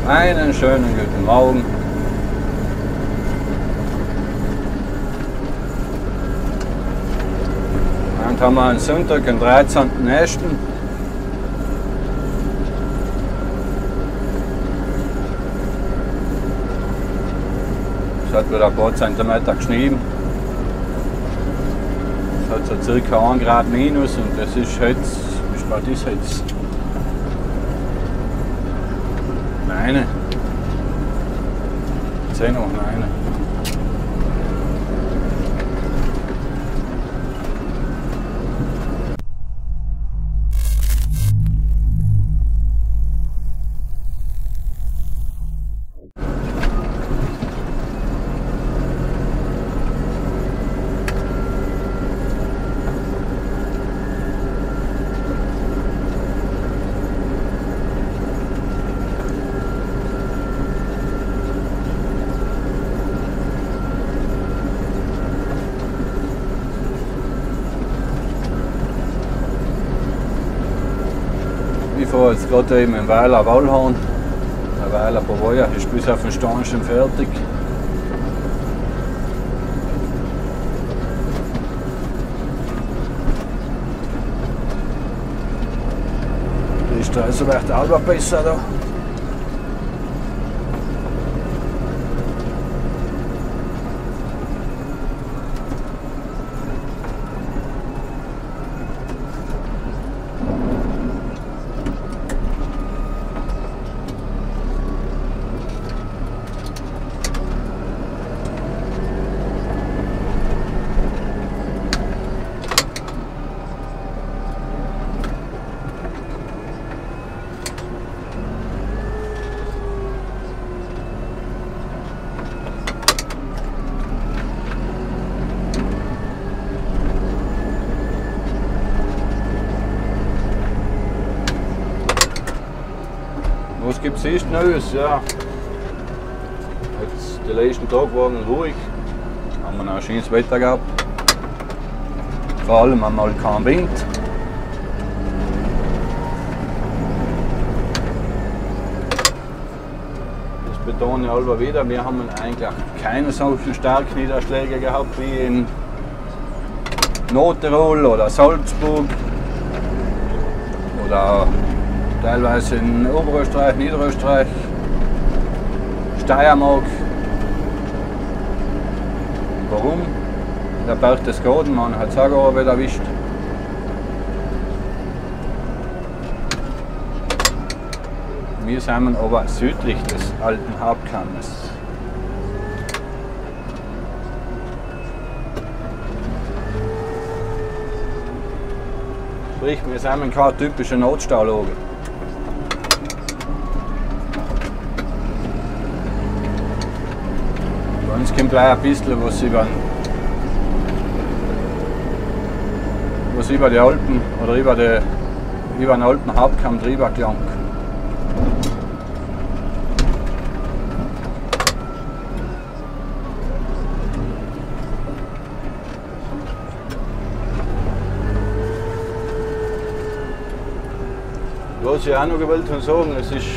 Einen schönen guten Morgen. Heute haben wir einen Sonntag, den 13.01. Es hat wieder ein paar Zentimeter geschnien. Es hat so circa 1 Grad minus und das ist jetzt, wie spät ist jetzt? 9. 10 Uhr, 9. Ich fahre jetzt gerade eben in Weiler Wallhorn. Der Weiler Pavoya ist bis auf den Stand schon fertig. Die Straße wird auch besser da. Was gibt es Neues? Ja. Jetzt die letzten Tage waren ruhig. Haben wir noch ein schönes Wetter gehabt. Vor allem einmal kein Wind. Das betone ich immer wieder. Wir haben eigentlich keine solchen starken Niederschläge gehabt wie in Nordtirol oder Salzburg oder teilweise in Oberösterreich, Niederösterreich, Steiermark. Warum? Der Berchtesgadenmann hat es auch wieder erwischt. Wir sind aber südlich des alten Hauptkammes. Sprich, wir sind keine typische Notstaulage. Bei uns kommt gleich ein bisschen was über die Alpen oder über den Alpenhauptkamm drüber gelangt. Was ich auch noch gewollt habe sagen, es ist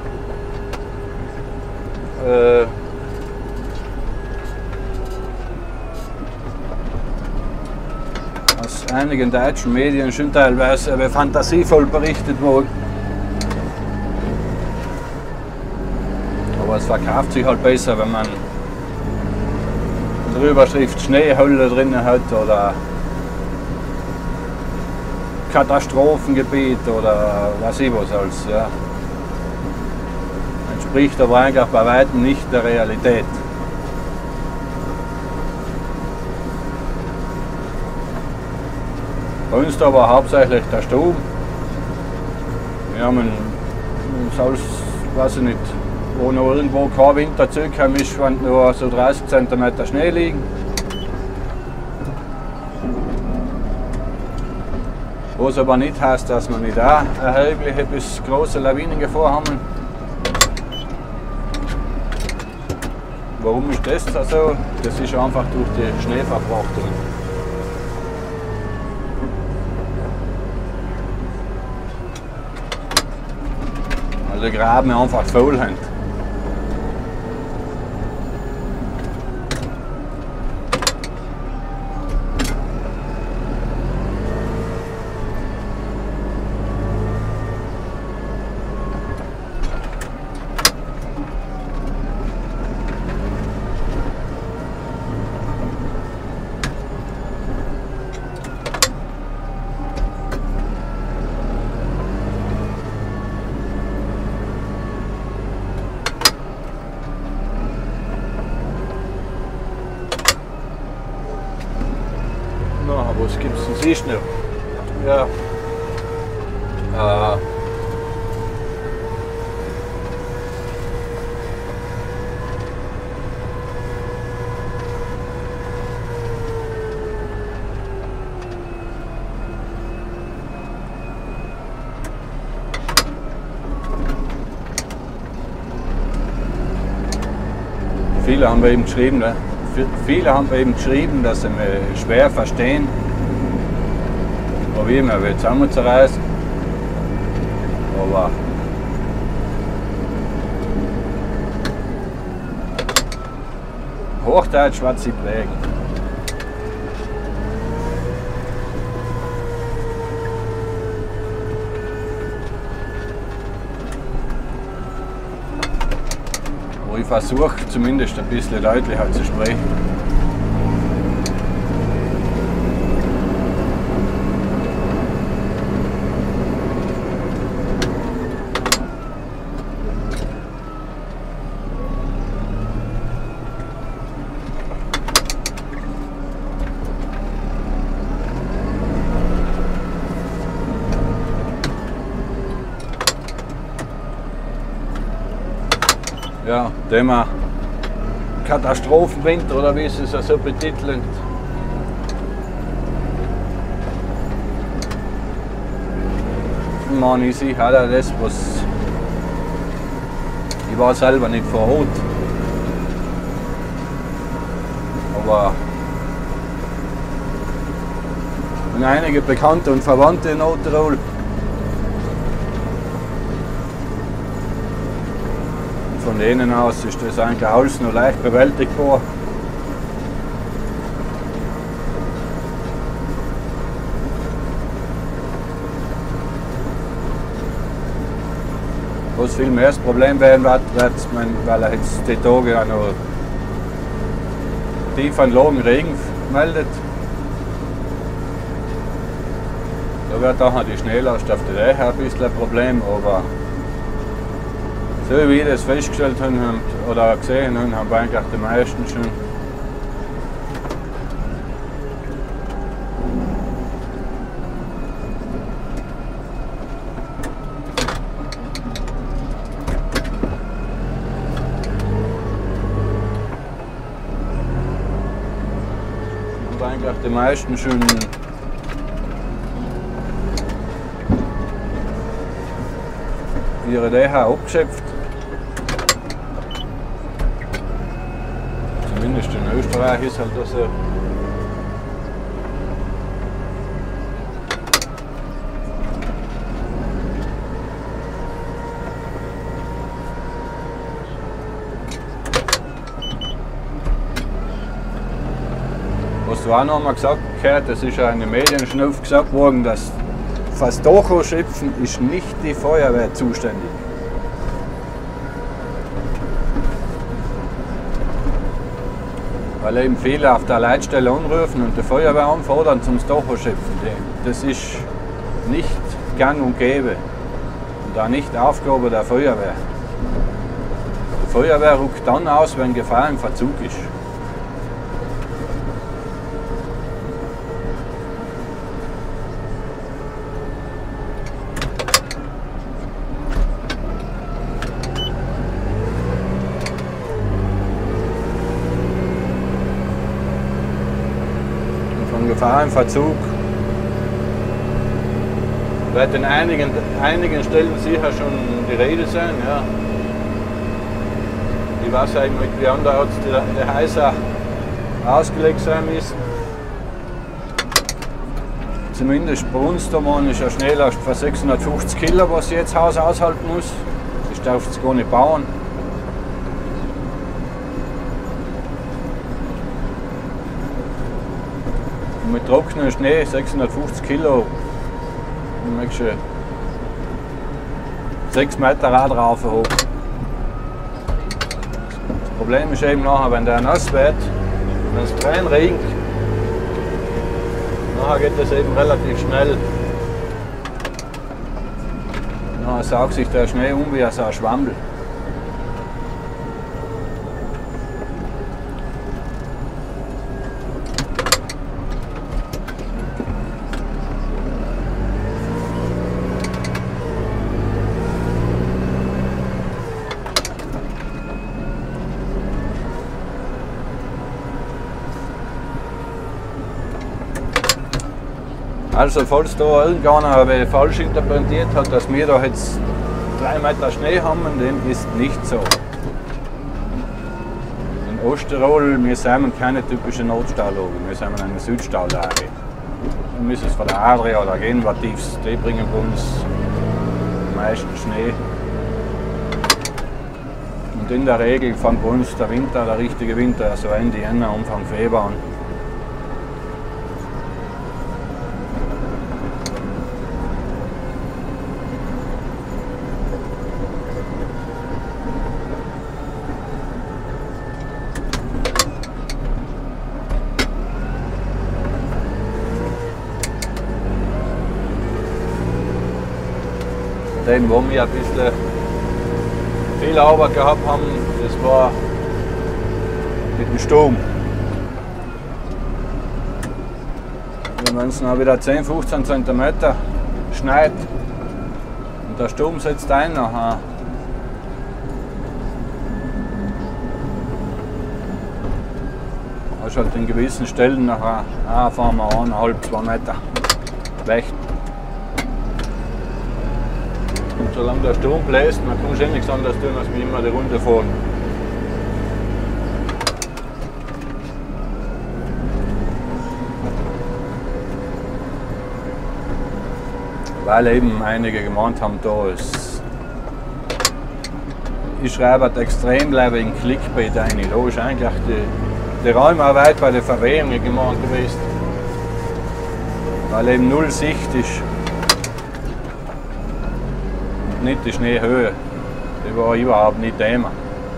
aus einigen deutschen Medien schon teilweise fantasievoll berichtet worden. Aber es verkauft sich halt besser, wenn man eine Überschrift Schneehölle drin hat oder Katastrophengebiet oder was ich was alles. Ja. Entspricht aber eigentlich bei weitem nicht der Realität. Bei uns da war hauptsächlich der Sturm. Wir haben einen Salz, weiß ich nicht, wo noch irgendwo kein Wind dazugekommen ist, wenn nur so 30 cm Schnee liegen. Was aber nicht heißt, dass wir nicht auch erhebliche bis große Lawinengefahr haben. Warum ist das so? Das ist einfach durch die Schneeverfrachtung. Weil die Graben einfach voll haben. was gibt es denn sonst noch? Ja. Viele haben wir eben geschrieben, ne? Dass sie mich schwer verstehen. Probieren wir wieder zusammenzureißen. Aber Hochdeutsch wird sie prägen. Aber ich versuche zumindest ein bisschen deutlicher zu sprechen. Ja, Thema Katastrophenwinter oder wie sie es so betiteln. Man ist sicher auch das, was ich war selber nicht vor Ort. Aber und einige Bekannte und Verwandte in Nordtirol. Von denen aus ist das eigentlich alles noch leicht bewältigbar. Was viel mehr das Problem werden wird, weil er jetzt die Tage auch noch tief anlagen Regen meldet. Da wird auch noch die Schneelast auf der Dächer ein bisschen ein Problem, aber so wie ich das festgestellt habe oder gesehen habe, haben eigentlich die meisten schon. Die meisten schon ihre Dächer abgeschöpft. Zumindest in Österreich ist halt das so. Was du auch noch mal gesagt hast, das ist ja in den Medien schon oft gesagt worden, dass fürs Dachausschöpfen ist nicht die Feuerwehr zuständig. Weil eben viele auf der Leitstelle anrufen und die Feuerwehr anfordern zum Dachausschöpfen. Das ist nicht gang und gäbe und auch nicht Aufgabe der Feuerwehr. Die Feuerwehr rückt dann aus, wenn Gefahr im Verzug ist. Gefahr im Verzug wird in einigen Stellen sicher schon die Rede sein. Ja. Ich weiß eigentlich, wie anderorts die Häuser ausgelegt sein müssen. Zumindest bei uns da ist eine Schneelast von 650 Kilo, was jetzt Haus aushalten muss. Das darf es gar nicht bauen. Mit trockenem Schnee 650 Kilo, du merkst schon 6 Meter Rad rauf hoch. Das Problem ist eben nachher, wenn der nass wird, wenn es rein regnet, nachher geht das eben relativ schnell. Nachher saugt sich der Schnee um wie so ein Schwammel. Also falls da irgendeiner falsch interpretiert hat, dass wir da jetzt 3 Meter Schnee haben, dem ist nicht so. In Osttirol, wir sind keine typische Nordstaulage, wir sind eine Südstaulage. Wir müssen es von der Adria oder Genua tiefst, die bringen bei uns am meisten Schnee. Und in der Regel fängt bei uns der Winter, der richtige Winter, also Ende Jänner, Anfang Februar an. Dem, wo wir ein bisschen viel Arbeit gehabt haben, das war mit dem Sturm. Wenn es noch wieder 10-15 cm schneit und der Sturm setzt ein, nachher hast du halt in gewissen Stellen nachher fahren wir 1,5-2 Meter weg. Und solange der Sturm bläst, dann kannst du eh nichts anderes tun, als wie immer die Runde fahren. Weil eben einige gemeint haben, da ist. Ich schreibe extrem leider in Clickbait rein. Da ist eigentlich die Räumarbeit bei der Verwehungen gemeint gewesen. Weil eben null Sicht ist. Nicht die Schneehöhe. Die war überhaupt nicht Thema.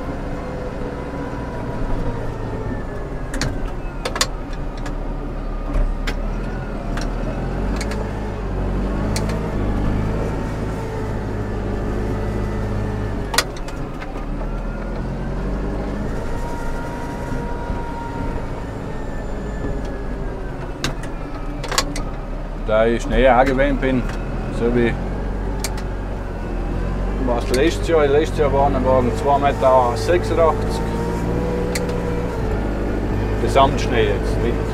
Da ich Schnee auch gewöhnt bin, so wie was letztes Jahr waren 2,86 Meter Gesamtschnee jetzt,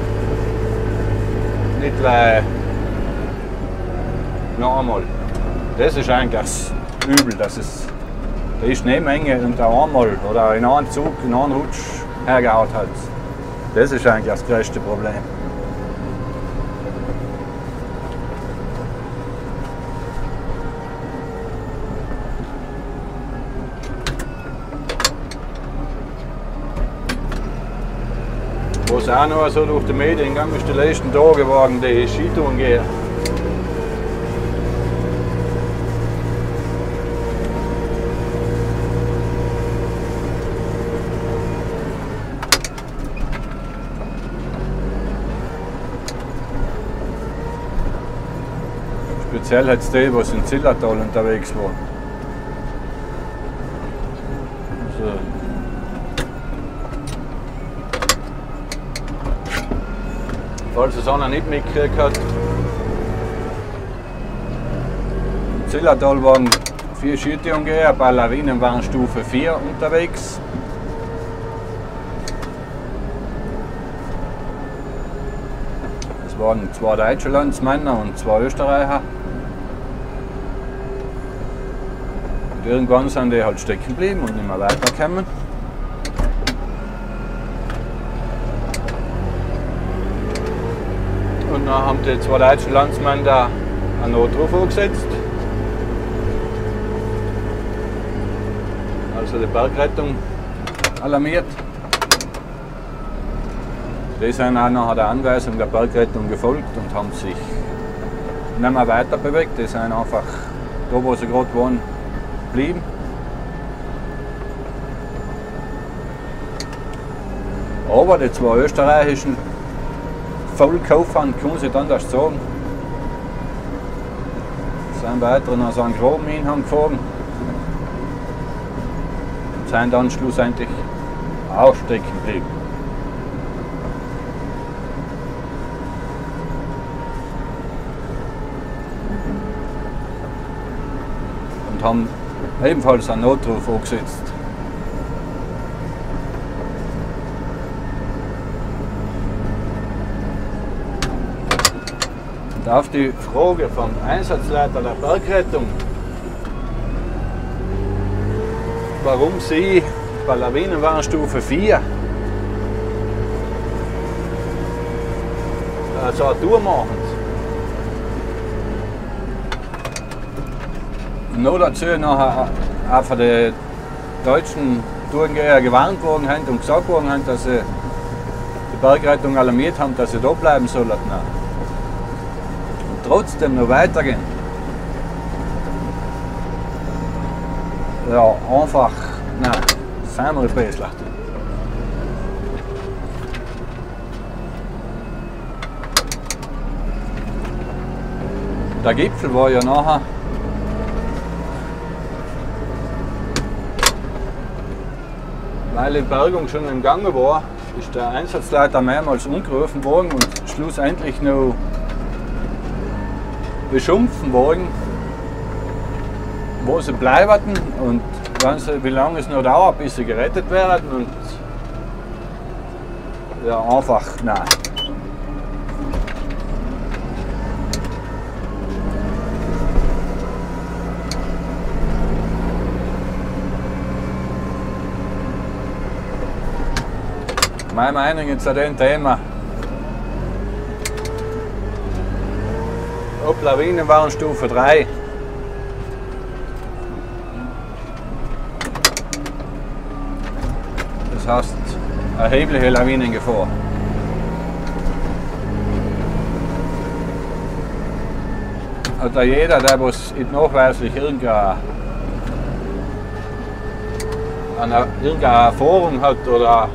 nicht noch einmal. Das ist eigentlich das Übel, dass es die Schneemenge unter einmal oder in einem Zug, in einem Rutsch hergehaut hat. Das ist eigentlich das größte Problem. Was auch noch so durch die Medien gegangen ist, die letzten Tage waren die Skitouren gehen. Speziell jetzt die, die in Zillertal unterwegs waren. Also, falls es einer nicht mitgekriegt hat, in Zillertal waren 4 Skitouren gehen, ein paar Lawinen waren Stufe 4 unterwegs. Es waren 2 deutsche Landsmänner und 2 Österreicher. Und irgendwann sind die halt stecken geblieben und nicht mehr weitergekommen. Und dann haben die 2 deutschen Landsmänner da einen Notruf angesetzt. Also die Bergrettung alarmiert. Die sind auch nachher der Anweisung der Bergrettung gefolgt und haben sich nicht mehr weiter bewegt. Die sind einfach da, wo sie gerade waren, geblieben. Aber die 2 österreichischen Vollkaufern können sie dann das sagen. Sie sind weiter nach St. Groben hingefahren und sind dann schlussendlich auch stecken geblieben. Und haben ebenfalls einen Notruf angesetzt. Und auf die Frage vom Einsatzleiter der Bergrettung, warum sie bei Lawinenwarnstufe 4 so eine Tour machen. Und noch dazu nachher auch von den deutschen Tourengeher gewarnt worden haben und gesagt worden haben, dass sie die Bergrettung alarmiert haben, dass sie da bleiben sollen. Und trotzdem noch weitergehen. Ja, einfach, nein, sind wir besser. Der Gipfel war ja nachher weil die Bergung schon im Gange war, ist der Einsatzleiter mehrmals umgerufen worden und schlussendlich noch beschimpfen worden, wo sie bleiben und wie lange es noch dauert, bis sie gerettet werden. Und ja, einfach nein. Meine Meinung zu dem Thema. Ob Lawinenwarnstufe 3. Das heißt erhebliche Lawinengefahr. Hat jeder, der was nachweislich irgendeine Erfahrung hat oder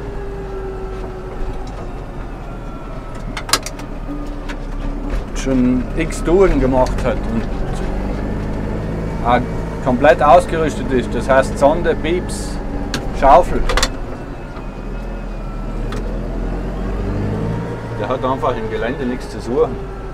schon x Touren gemacht hat und auch komplett ausgerüstet ist, das heißt Sonde, Pieps, Schaufel. Der hat einfach im Gelände nichts zu suchen.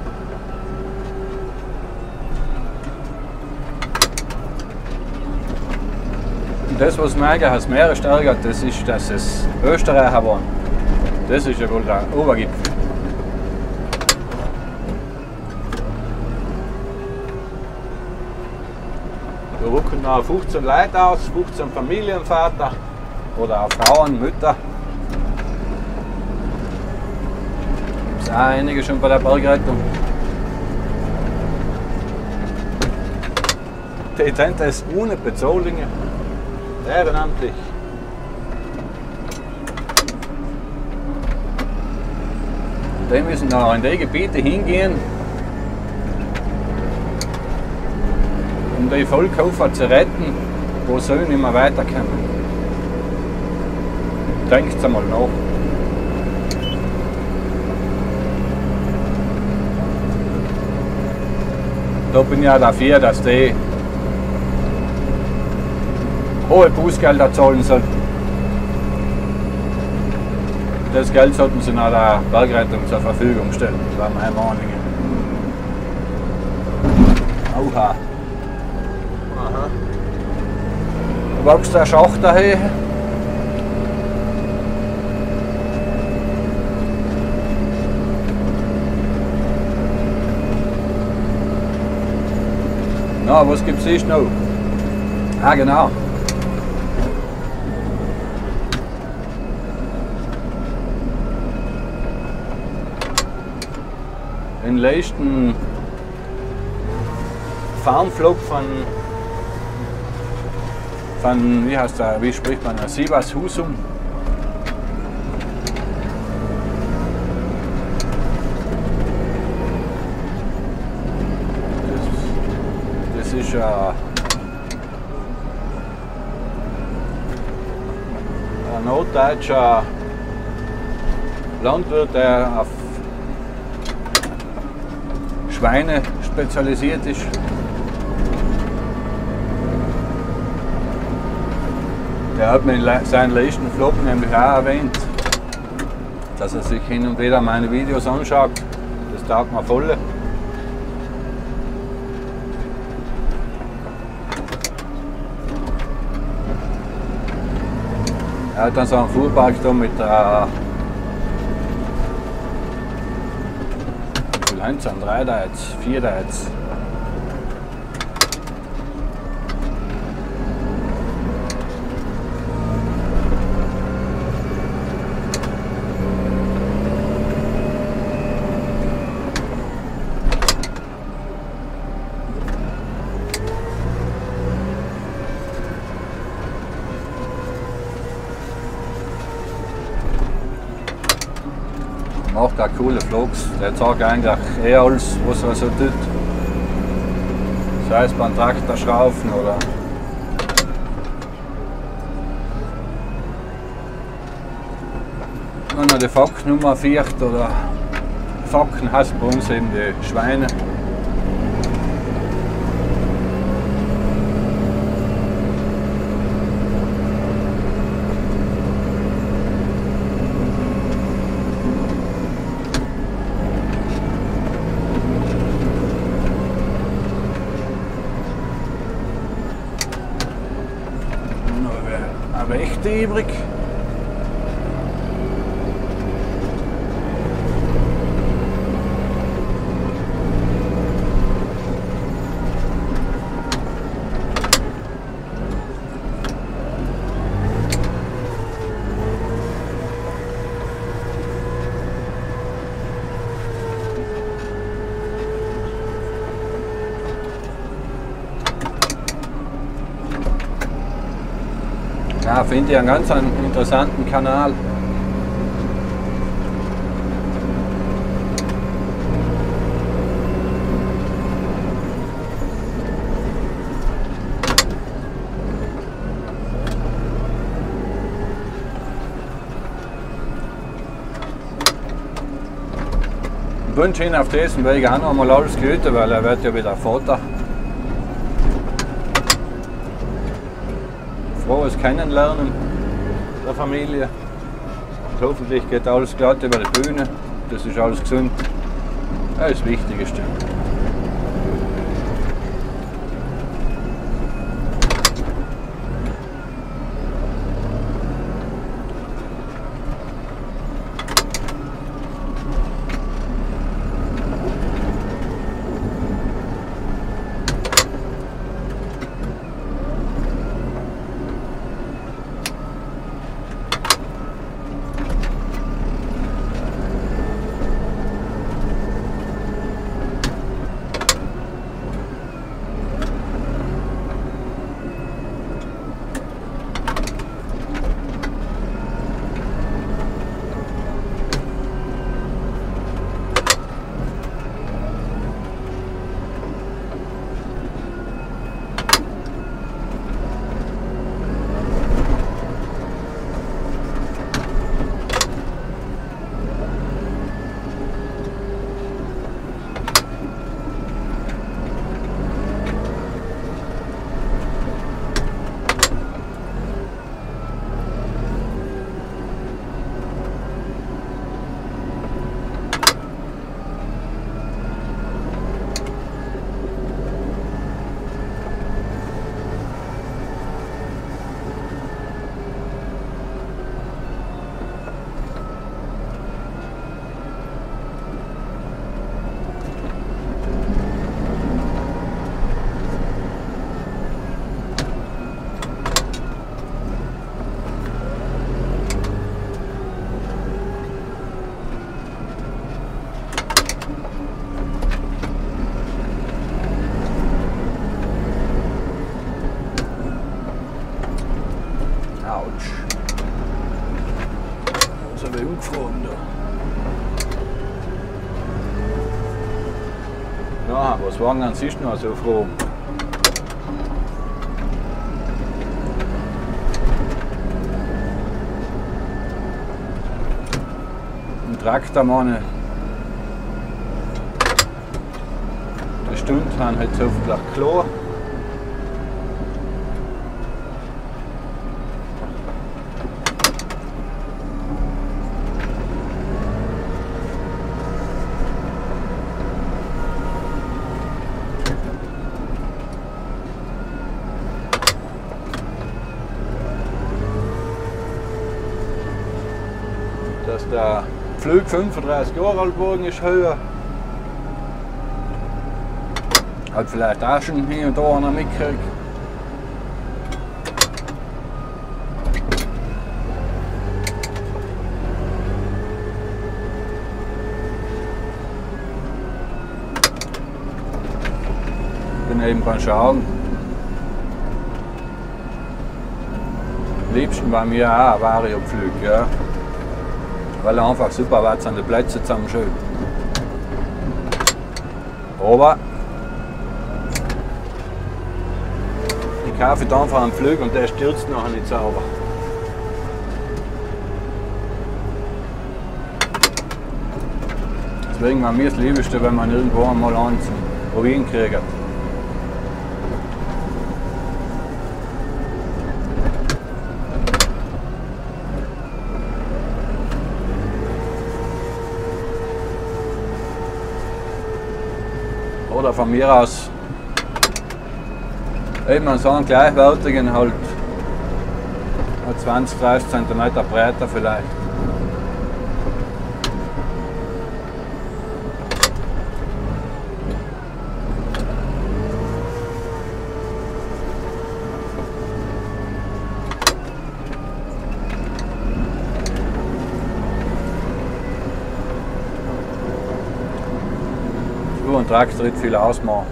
Und das, was mir als Meere stärkt, das ist, dass es Österreicher waren. Das ist ja wohl der Obergipfel. Da rücken noch 15 Leute aus, 15 Familienväter oder auch Frauen, Mütter. Es sind auch einige schon bei der Bergrettung. Die Tente ist ohne Bezahlung, ehrenamtlich. Die müssen noch in die Gebiete hingehen, um die Vollkäufer zu retten, wo sie nicht mehr weiterkommen. Denkt einmal nach. Da bin ich ja dafür, dass die hohe Bußgelder zahlen sollten. Das Geld sollten sie nach der Bergrettung zur Verfügung stellen. Das war meine Meinung. Oha. Aha. Da wächst der Schacht daher. Na, was gibt es noch? Ah, genau. Den letzten Farmflug von wie heißt der, wie spricht man, Sivas Husum. Das ist ein norddeutscher Landwirt, der auf Schweine spezialisiert ist. Der hat mir in seinen letzten Vlog nämlich auch erwähnt, dass er sich hin und wieder meine Videos anschaut. Das taugt mir voll. Er hat dann so einen Fuhrpark da mit wie viel 19, 3 4 Deiz. Macht auch coole Vlogs. Der zeigt eigentlich alles, was er so tut. Sei es beim Traktorschrauben oder wenn er die Facknummer fährt oder Facken heißt bei uns eben die Schweine. Aber echt übrig. Ja, finde ich einen ganz interessanten Kanal. Ich wünsche Ihnen auf diesem Weg auch noch mal alles Gute, weil er wird ja wieder Vater. Frohes Kennenlernen der Familie. Und hoffentlich geht alles glatt über die Bühne. Das ist alles gesund. Das ist das Wichtigste. Ja, was waren an sich noch so froh? Ein Traktormann. Die Stunde haben halt so viel klar. Dass der Flug 35 Jahre alt geworden ist, höher. Halt vielleicht auch schon hier und da einer mitkriegt. Bin eben beim Schauen. Am liebsten bei mir auch ein Variopflug, ja. Weil er einfach super was an den Plätzen zusammenschön. Aber ich kaufe da einfach einen Flug und der stürzt nachher nicht sauber. Deswegen war mir das Liebste, wenn man irgendwo einmal einen zum Probieren kriegt. Oder von mir aus eben so einen gleichwertigen, halt 20, 30 cm breiter vielleicht. Ein Traktor nicht viel ausmachen.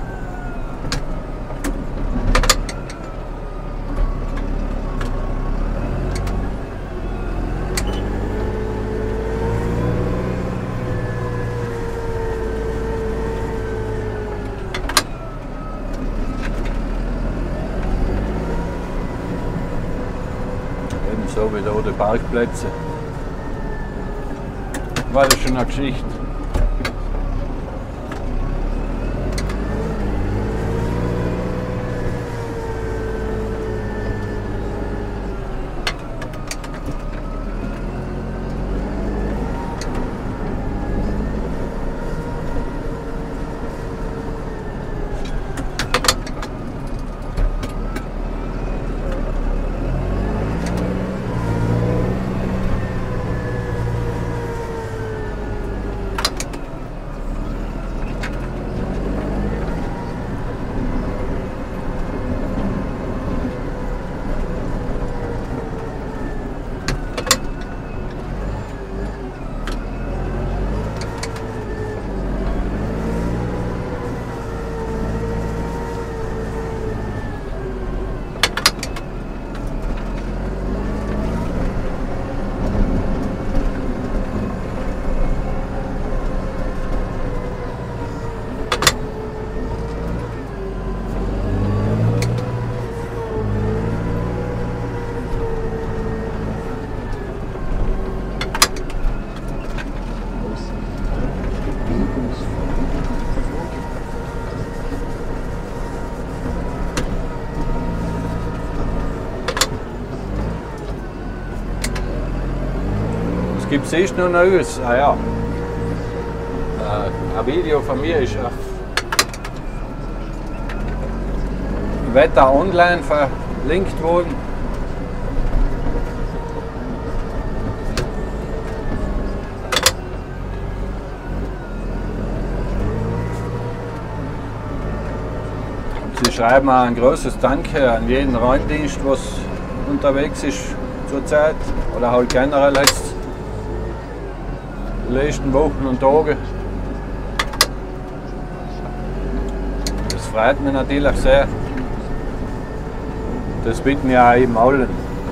Ebenso wie da die Parkplätze. War das schon eine Geschichte. Gibt es noch Neues? Ah ja. Ein Video von mir ist auf Wetter Online verlinkt worden. Sie schreiben auch ein großes Danke an jeden Räumdienst, was unterwegs ist zurzeit oder halt generell jetzt die letzten Wochen und Tage. Das freut mich natürlich sehr. Das bitten wir auch eben allen.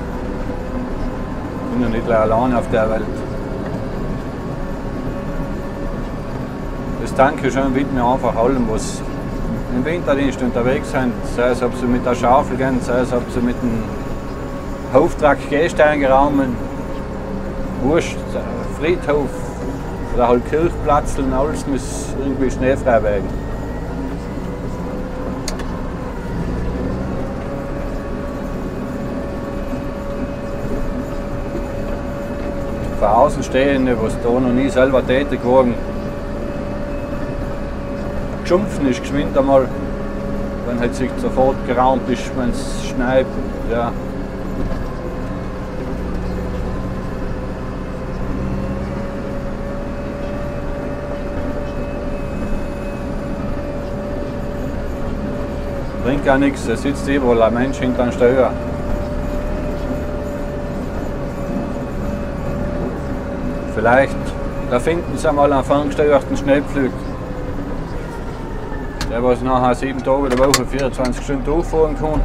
Ich bin ja nicht allein auf der Welt. Das Dankeschön bitten wir einfach allen, was im Winterdienst unterwegs sind. Sei es, ob sie mit der Schaufel gehen, sei es, ob sie mit dem Hoftrag Gehstein geraumen, Wurst, Friedhof oder halt Kirchplatzeln, alles muss irgendwie schneefrei werden. Für Außenstehende, was da noch nie selber tätig waren, geschumpfen ist geschwind einmal, wenn halt sich sofort geraumt ist, wenn es schneit. Ja. bringt gar nichts, da sitzt überall ein Mensch hinter dem Steuer. Vielleicht erfinden sie einmal einen ferngesteuerten Schnellpflug, der was nachher 7 Tage der Woche 24 Stunden durchfahren kann.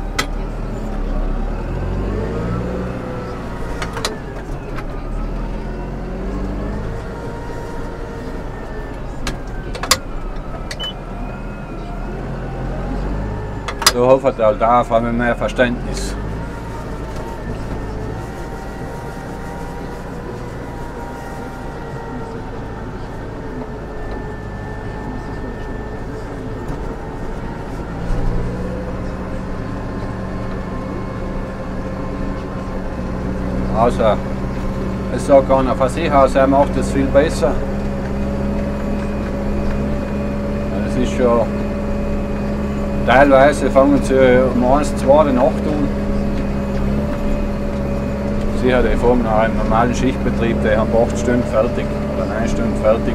So hoffe ich halt da auf einmal mehr Verständnis. Also, ich sage einer von sich aus, er macht es viel besser. Es ist schon, teilweise fangen sie um 1, 2 der Nacht an. Sicher, die fahren nach einem normalen Schichtbetrieb, die haben 8 Stunden fertig oder 9 Stunden fertig.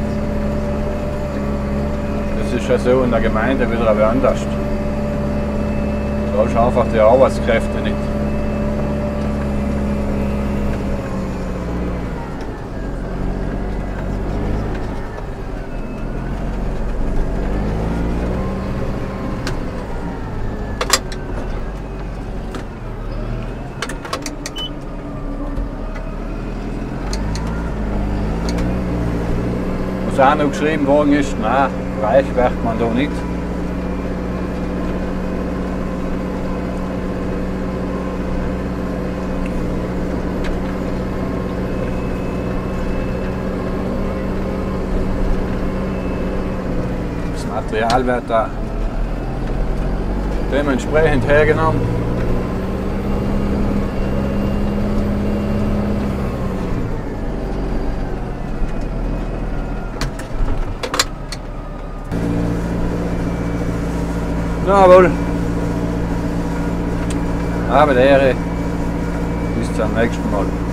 Das ist ja so in der Gemeinde wieder anders. Da hast du einfach die Arbeitskräfte nicht. Was auch noch geschrieben worden ist, nein, reich wird man da nicht. Das Material wird da dementsprechend hergenommen. Jawohl. Aber der bis zum nächsten Mal.